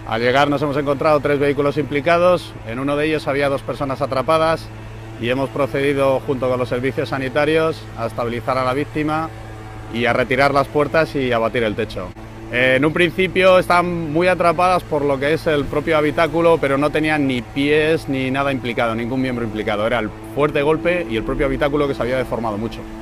Al llegar nos hemos encontrado 3 vehículos implicados, en uno de ellos había 2 personas atrapadas y hemos procedido junto con los servicios sanitarios a estabilizar a la víctima y a retirar las puertas y abatir el techo. En un principio estaban muy atrapadas por lo que es el propio habitáculo, pero no tenían ni pies ni nada implicado, ningún miembro implicado. Era el fuerte golpe y el propio habitáculo que se había deformado mucho.